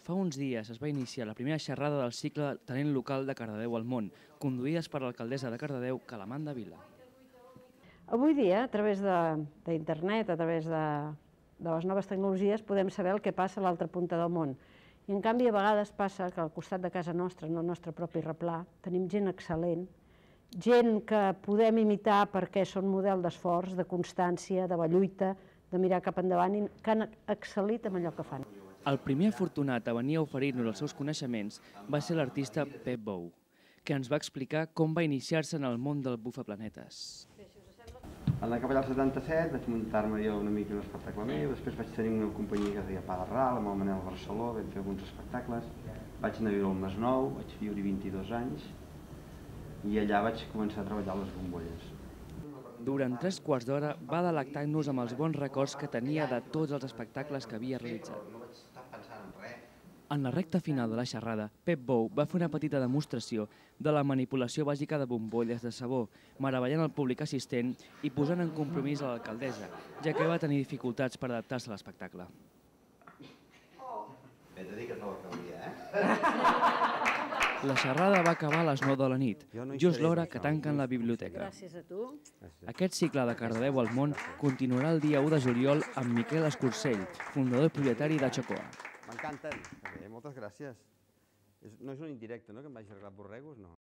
Fa uns dies es va iniciar la primera xerrada del cicle Talent Local de Cardedeu al Món, conduïdes per l'alcaldessa de Cardedeu, Calamanda Vila. Avui dia, a través d'internet, a través de les noves tecnologies, podem saber el que passa a l'altra punta del món. I en canvi, a vegades passa que al costat de casa nostra, en el nostre propi replà, tenim gent excel·lent, gent que podem imitar perquè són model d'esforç, de constància, de lluita, de mirar cap endavant i que han excel·lit en allò que fan. El primer afortunat a venir a oferir-nos els seus coneixements va ser l'artista Pep Bou, que ens va explicar com va iniciar-se en el món del bufaplanetes. En la Capellà del 77 vaig muntar-me jo una mica un espectacle meu, després vaig tenir una companyia que es deia Pa de Ral, amb el Manel Barceló, vam fer alguns espectacles, vaig anar a viure al Masnou, vaig viure 22 anys i allà vaig començar a treballar a les bombolles. Durant 3 quarts d'hora va delectant-nos amb els bons records que tenia de tots els espectacles que havia realitzat. En la recta final de la xerrada, Pep Bou va fer una petita demostració de la manipulació bàsica de bombolles de sabó, meravellant el públic assistent i posant en compromís a l'alcaldessa, ja que va tenir dificultats per adaptar-se a l'espectacle. Bé, t'he dit que no l'acabaria, La xerrada va acabar a les 9 de la nit, just l'hora que tanquen la biblioteca. Gràcies a tu. Aquest cicle de Cardedeu al Món continuarà el dia 1 de juliol amb Miquel Escursell, fundador i propietari d'Achocoa. M'encanten. Moltes gràcies. No és un indirecte, no?, que em vagi arreglar borregos, no?